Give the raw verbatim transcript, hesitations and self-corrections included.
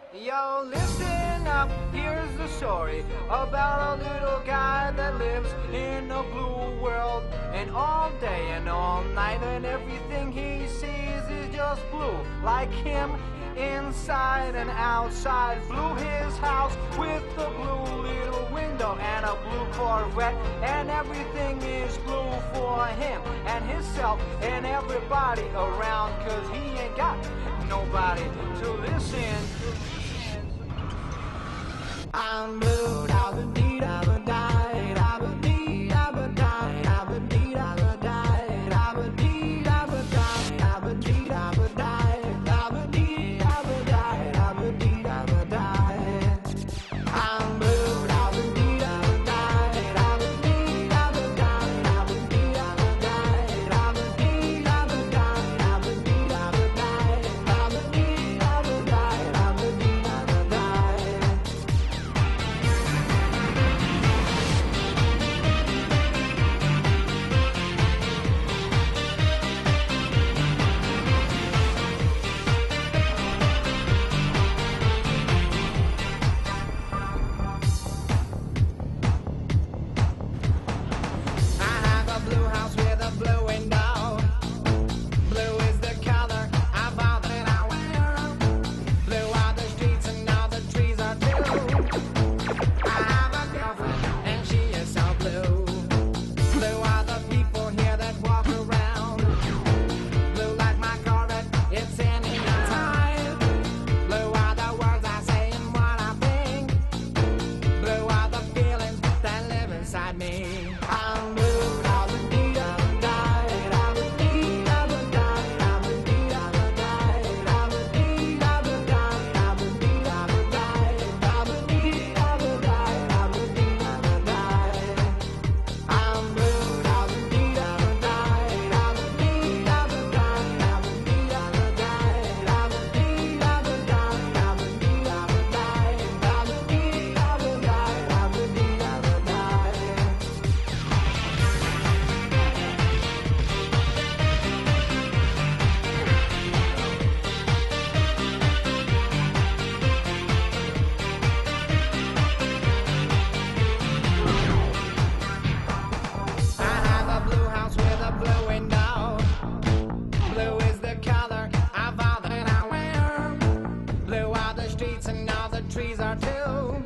Yo, listen up, here's the story about a little guy that lives in a blue world. And all day and all night, and everything he sees is just blue. Like him, inside and outside. Blue his house with a blue little window and a blue Corvette. And everything is blue for him and himself and everybody around. Cause he ain't got nobody to listen. I'm blue, da ba dee da ba die, da ba dee da ba die, da ba dee da ba die, da ba dee da ba die, da ba dee da ba die, da ba dee da ba die, da ba dee da ba die. I'm blue, da ba dee da ba die, da ba dee da ba die, da ba dee da ba die, da ba dee da ba die, da ba dee da ba die, da ba dee da ba die, da ba dee da ba die. I have a blue house with a blue window. Blue is the color I bought that I wear. Blue are the streets and all the trees are blue. I have a girlfriend and she is so blue. Blue are the people here that walk around. Blue like my Corvette, it's any time. Blue are the words I say and what I think. Blue are the feelings that live inside me. I'm blue, da ba dee da ba die, da ba dee da ba die, da ba dee da ba die, da ba dee da ba die, da ba dee da ba die, da ba dee da ba die, da ba dee da ba die. I'm blue, da ba dee da ba die, da ba dee da ba die, da ba dee da ba die, da ba dee da ba die, da ba dee da ba die, da ba dee da ba die, da ba dee da ba die. I have a blue house with a blue window. Blue is the color I bought that I wear. Blue are the streets and all the trees are too.